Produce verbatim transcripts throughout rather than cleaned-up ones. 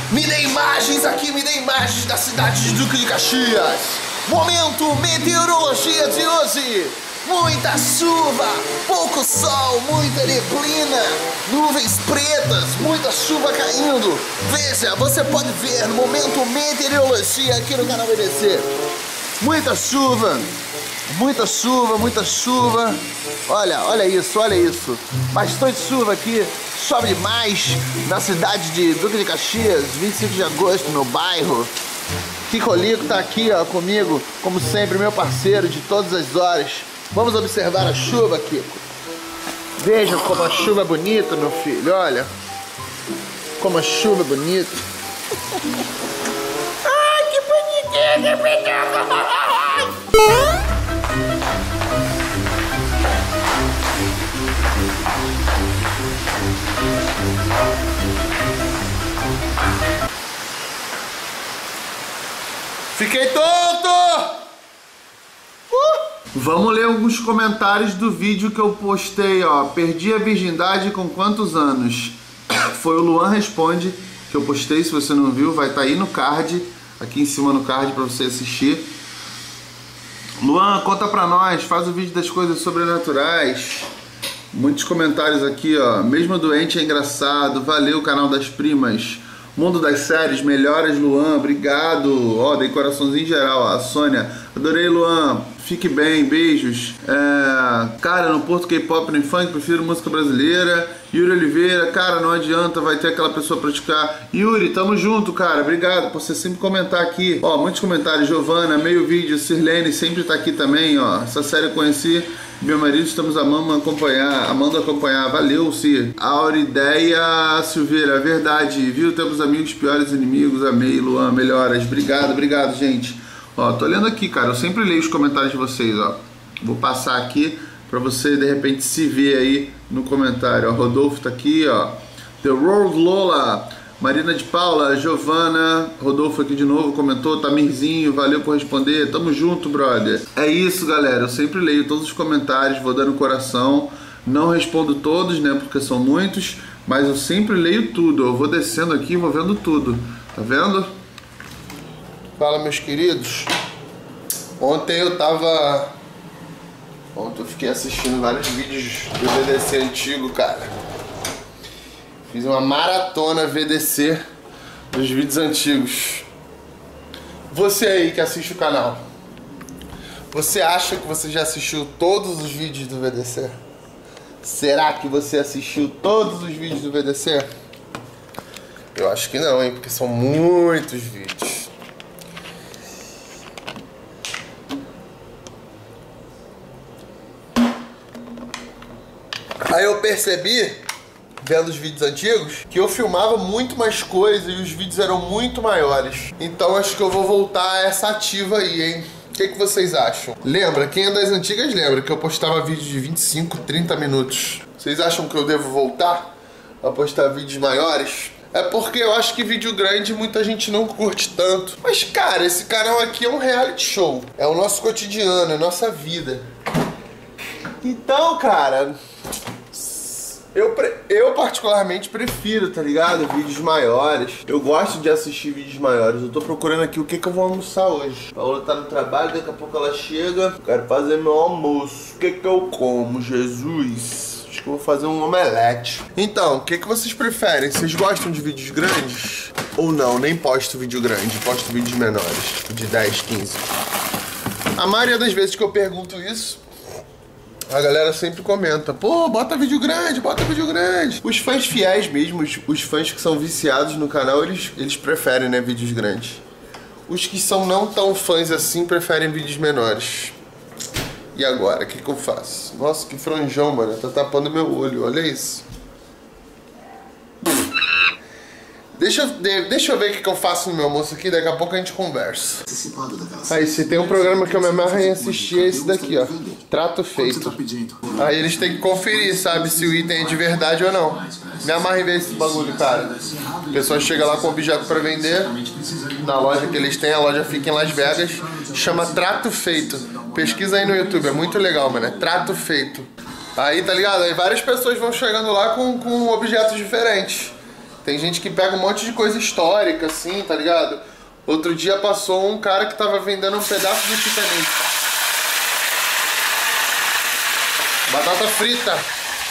Me dê imagens aqui, me dê imagens da cidade de Duque de Caxias. Momento meteorologia de hoje. Muita chuva, pouco sol, muita neblina, nuvens pretas, muita chuva caindo. Veja, você pode ver no Momento Meteorologia aqui no canal B D C. Muita chuva, muita chuva, muita chuva. Olha, olha isso, olha isso. Bastante chuva aqui, chove demais na cidade de Duque de Caxias, vinte e cinco de agosto, no bairro. Kikolico tá aqui, ó, comigo, como sempre, meu parceiro de todas as horas. Vamos observar a chuva, Kiko. Veja como a chuva é bonita, meu filho, olha. Como a chuva é bonita. Ai, que bonitinho, que bonitinho. Fiquei tonto! Uh! Vamos ler alguns comentários do vídeo que eu postei, ó. Perdi a virgindade com quantos anos? Foi o Luan Responde que eu postei. Se você não viu, vai estar aí no card, aqui em cima no card para você assistir. Luan, conta pra nós, faz o vídeo das coisas sobrenaturais. Muitos comentários aqui, ó. Mesmo doente é engraçado. Valeu, canal das primas. Mundo das séries, melhoras, Luan, obrigado. Ó, dei coraçãozinho geral, ó. A Sônia, adorei, Luan. Fique bem, beijos. É, cara, no Porto K-pop, no funk, prefiro música brasileira. Yuri Oliveira, cara, não adianta, vai ter aquela pessoa praticar. Yuri, tamo junto, cara, obrigado por você sempre comentar aqui. Ó, muitos comentários. Giovana, meio vídeo. Sirlene sempre tá aqui também, ó. Essa série eu conheci. Meu marido, estamos amando acompanhar, amando acompanhar. Valeu, Cir. Aurideia Silveira, verdade, viu? Temos amigos piores inimigos. Amei, Luan, melhoras. Obrigado, obrigado, gente. Ó, tô lendo aqui, cara. Eu sempre leio os comentários de vocês, ó. Vou passar aqui pra você, de repente, se ver aí no comentário. Ó, Rodolfo tá aqui, ó. The World Lola. Marina de Paula, Giovana, Rodolfo aqui de novo, comentou, Tamirzinho, valeu por responder, tamo junto, brother. É isso, galera, eu sempre leio todos os comentários, vou dando coração, não respondo todos, né, porque são muitos, mas eu sempre leio tudo, eu vou descendo aqui e vou vendo tudo, tá vendo? Fala, meus queridos. Ontem eu tava... Ontem eu fiquei assistindo vários vídeos do V D C antigo, cara. Fiz uma maratona V D C dos vídeos antigos. Você aí que assiste o canal, você acha que você já assistiu todos os vídeos do V D C? Será que você assistiu todos os vídeos do V D C? Eu acho que não, hein? Porque são muitos vídeos. Aí eu percebi, vendo os vídeos antigos, que eu filmava muito mais coisas e os vídeos eram muito maiores. Então acho que eu vou voltar a essa ativa aí, hein? O que, que vocês acham? Lembra? Quem é das antigas lembra que eu postava vídeos de vinte e cinco, trinta minutos. Vocês acham que eu devo voltar a postar vídeos maiores? É porque eu acho que vídeo grande muita gente não curte tanto. Mas cara, esse canal aqui é um reality show. É o nosso cotidiano, é a nossa vida. Então, cara... Eu, eu particularmente prefiro, tá ligado? Vídeos maiores. Eu gosto de assistir vídeos maiores. Eu tô procurando aqui o que que eu vou almoçar hoje. A Paola tá no trabalho, daqui a pouco ela chega. Quero fazer meu almoço. O que que eu como, Jesus? Acho que eu vou fazer um omelete. Então, o que que vocês preferem? Vocês gostam de vídeos grandes? Ou não? Nem posto vídeo grande, posto vídeos menores. De dez, quinze. A maioria das vezes que eu pergunto isso, a galera sempre comenta, pô, bota vídeo grande, bota vídeo grande. Os fãs fiéis mesmo, os, os fãs que são viciados no canal, eles, eles preferem, né, vídeos grandes. Os que são não tão fãs assim, preferem vídeos menores. E agora, o que que eu faço? Nossa, que franjão, mano, tá tapando meu olho, olha isso. Deixa eu, deixa eu ver o que, que eu faço no meu almoço aqui, daqui a pouco a gente conversa. Aí, se tem um programa que eu me amarro em assistir, é esse daqui, ó. Trato Feito. Aí eles têm que conferir, sabe, se o item é de verdade ou não. Me amarra em ver esse bagulho, cara. A pessoa chega lá com objeto pra vender, na loja que eles têm, a loja fica em Las Vegas, chama Trato Feito. Pesquisa aí no YouTube, é muito legal, mano, é Trato Feito. Aí, tá ligado? Aí várias pessoas vão chegando lá com, com objetos diferentes. Tem gente que pega um monte de coisa histórica, assim, tá ligado? Outro dia passou um cara que tava vendendo um pedaço do Titanic. Batata frita.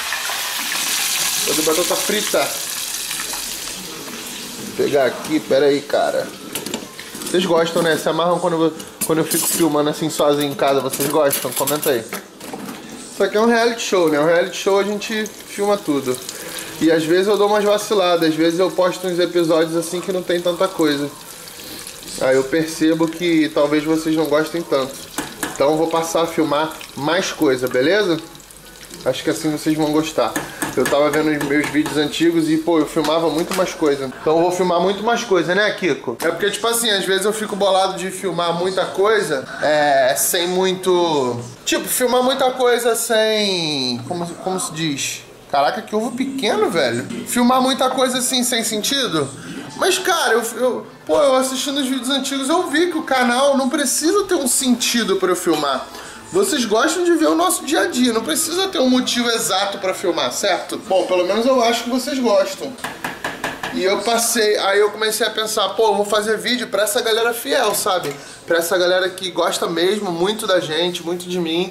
Toda batata frita. Vou pegar aqui, pera aí, cara. Vocês gostam, né? Se amarram quando eu, quando eu fico filmando assim sozinho em casa. Vocês gostam? Comenta aí. Isso aqui é um reality show, né? Um reality show a gente filma tudo. E às vezes eu dou umas vaciladas. Às vezes eu posto uns episódios assim que não tem tanta coisa. Aí eu percebo que talvez vocês não gostem tanto. Então eu vou passar a filmar mais coisa, beleza? Acho que assim vocês vão gostar. Eu tava vendo os meus vídeos antigos e, pô, eu filmava muito mais coisa. Então eu vou filmar muito mais coisa, né, Kiko? É porque, tipo assim, às vezes eu fico bolado de filmar muita coisa, é, sem muito... Tipo, filmar muita coisa sem... Como, como se diz? Caraca, que ovo pequeno, velho. Filmar muita coisa assim, sem sentido. Mas, cara, eu, eu, pô, eu assistindo os vídeos antigos, eu vi que o canal não precisa ter um sentido pra eu filmar. Vocês gostam de ver o nosso dia a dia, não precisa ter um motivo exato pra filmar, certo? Bom, pelo menos eu acho que vocês gostam. E eu passei, aí eu comecei a pensar, pô, eu vou fazer vídeo pra essa galera fiel, sabe? Pra essa galera que gosta mesmo muito da gente, muito de mim.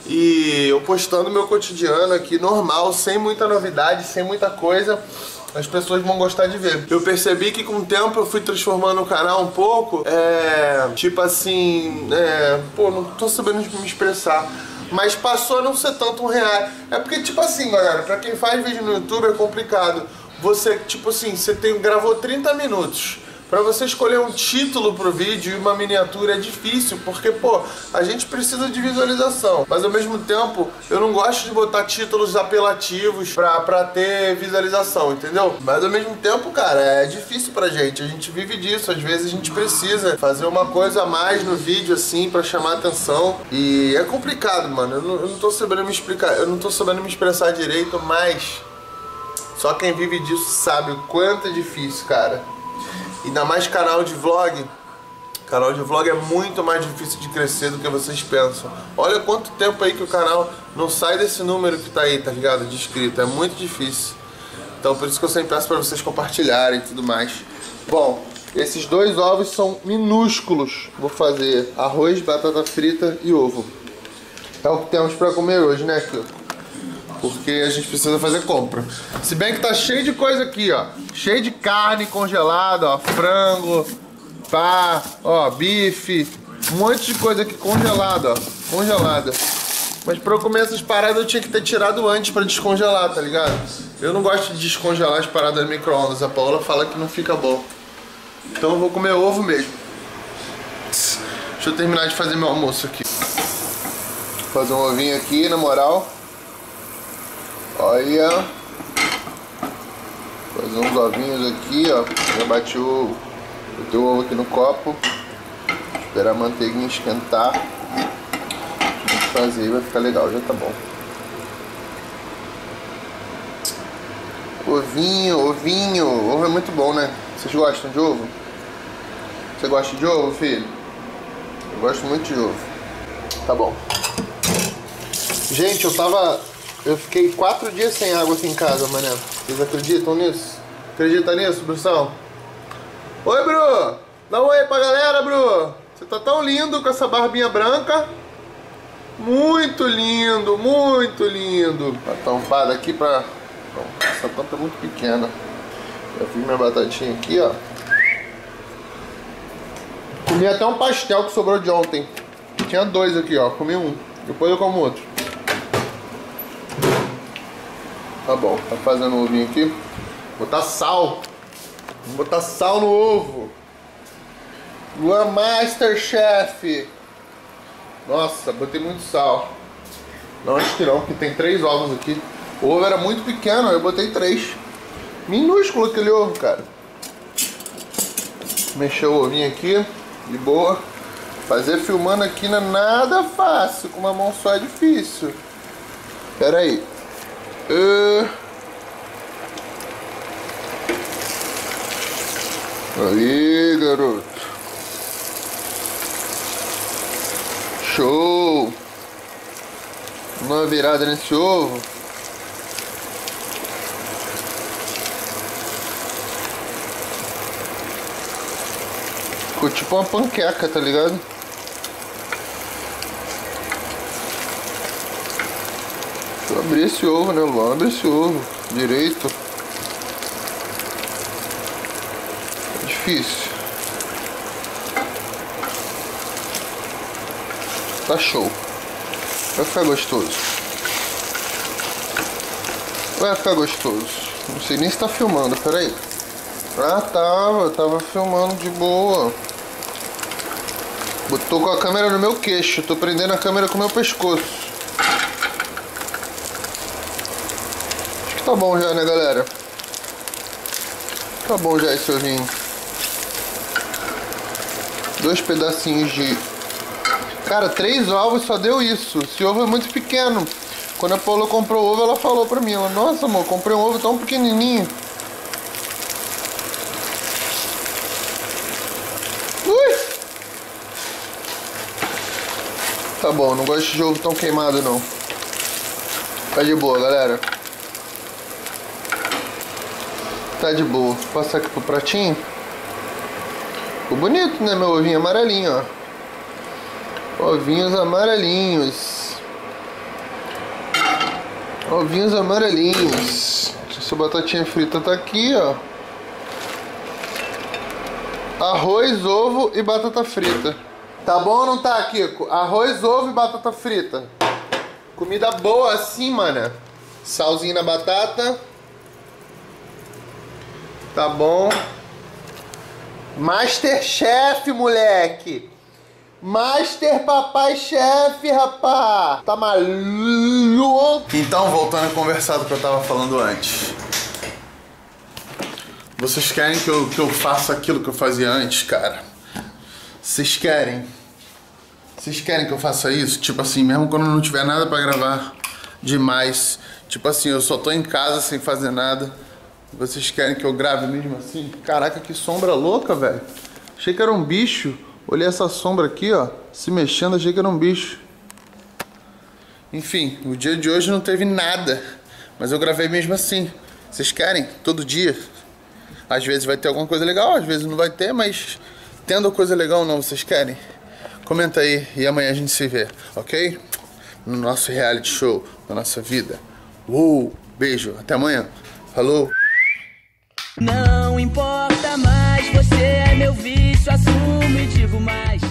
E eu postando meu cotidiano aqui, normal, sem muita novidade, sem muita coisa. As pessoas vão gostar de ver. Eu percebi que com o tempo eu fui transformando o canal um pouco, é... tipo assim, é... pô, não tô sabendo me expressar. Mas passou a não ser tanto um real. É porque, tipo assim, galera, pra quem faz vídeo no YouTube é complicado. Você, tipo assim, você tem, gravou trinta minutos. Pra você escolher um título pro vídeo e uma miniatura é difícil, porque, pô, a gente precisa de visualização. Mas ao mesmo tempo, eu não gosto de botar títulos apelativos pra, pra ter visualização, entendeu? Mas ao mesmo tempo, cara, é difícil pra gente. A gente vive disso. Às vezes a gente precisa fazer uma coisa a mais no vídeo, assim, pra chamar atenção. E é complicado, mano. Eu não, eu não tô sabendo me explicar, eu não tô sabendo me expressar direito, mas só quem vive disso sabe o quanto é difícil, cara. Ainda mais canal de vlog. Canal de vlog é muito mais difícil de crescer do que vocês pensam. Olha quanto tempo aí que o canal não sai desse número que tá aí, tá ligado? De inscrito. É muito difícil. Então por isso que eu sempre peço pra vocês compartilharem e tudo mais. Bom, esses dois ovos são minúsculos. Vou fazer arroz, batata frita e ovo. É o que temos pra comer hoje, né, Kiko? Porque a gente precisa fazer compra. Se bem que tá cheio de coisa aqui, ó. Cheio de carne congelada, ó. Frango, pá, ó, bife. Um monte de coisa aqui congelada, ó. Congelada. Mas pra eu comer essas paradas eu tinha que ter tirado antes pra descongelar, tá ligado? Eu não gosto de descongelar as paradas no micro-ondas. A Paola fala que não fica bom. Então eu vou comer ovo mesmo. Deixa eu terminar de fazer meu almoço aqui. Vou fazer um ovinho aqui, na moral. Olha, fazer uns ovinhos aqui, ó. Já bati o, botei o ovo aqui no copo. Esperar a manteiguinha esquentar. Vamos fazer, vai ficar legal, já tá bom. Ovinho, ovinho, ovo é muito bom, né? Vocês gostam de ovo? Você gosta de ovo, filho? Eu gosto muito de ovo. Tá bom. Gente, eu tava... Eu fiquei quatro dias sem água aqui em casa, mané. Vocês acreditam nisso? Acredita nisso, Brução? Oi, Bru! Dá um oi pra galera, Bru! Você tá tão lindo com essa barbinha branca. Muito lindo, muito lindo. Uma tampada aqui pra... Não, essa tampa é muito pequena. Já fiz minha batatinha aqui, ó. Comi até um pastel que sobrou de ontem. Tinha dois aqui, ó. Comi um. Depois eu como outro. Tá bom, tá fazendo o ovinho aqui. Vou botar sal. Vou botar sal no ovo. Luan Masterchef. Nossa, botei muito sal. Não, acho que não, porque tem três ovos aqui. O ovo era muito pequeno, eu botei três. Minúsculo aquele ovo, cara. Mexer o ovinho aqui, de boa. Fazer filmando aqui não é nada fácil. Com uma mão só é difícil. Pera aí. Uh... Aí, garoto. Show. Uma virada nesse ovo. Ficou tipo uma panqueca, tá ligado? Deixa eu abrir esse ovo, né, Luan? Abre esse ovo direito. É difícil. Tá show. Vai ficar gostoso. Vai ficar gostoso. Não sei nem se tá filmando, peraí. Ah, tava, tava filmando de boa. Botou com a câmera no meu queixo. Tô prendendo a câmera com o meu pescoço. Acho que tá bom já, né, galera? Tá bom já esse ovinho. Dois pedacinhos de... Cara, três ovos só deu isso. Esse ovo é muito pequeno. Quando a Paula comprou o ovo, ela falou pra mim, ela, nossa, amor, comprei um ovo tão pequenininho. Ui! Tá bom, não gosto de ovo tão queimado, não. Tá de boa, galera. Tá de boa. Vou passar aqui pro pratinho. Ficou bonito, né, meu ovinho amarelinho, ó. Ovinhos amarelinhos. Ovinhos amarelinhos. Essa batatinha frita tá aqui, ó. Arroz, ovo e batata frita. Tá bom ou não tá, Kiko? Arroz, ovo e batata frita. Comida boa assim, mano. Salzinho na batata. Tá bom. Masterchef, moleque. Master Papai Chef, rapá! Tá maluco? Então, voltando a conversar do que eu tava falando antes. Vocês querem que eu, que eu faça aquilo que eu fazia antes, cara? Vocês querem? Vocês querem que eu faça isso? Tipo assim, mesmo quando não tiver nada pra gravar demais. Tipo assim, eu só tô em casa sem fazer nada. Vocês querem que eu grave mesmo assim? Caraca, que sombra louca, velho. Achei que era um bicho. Olhei essa sombra aqui, ó, se mexendo, achei que era um bicho. Enfim, o dia de hoje não teve nada, mas eu gravei mesmo assim. Vocês querem? Todo dia. Às vezes vai ter alguma coisa legal, às vezes não vai ter, mas tendo coisa legal ou não, vocês querem? Comenta aí e amanhã a gente se vê, ok? No nosso reality show, na nossa vida. Uou, beijo, até amanhã. Falou! Não importa mais, você é meu vício, assumo e digo mais.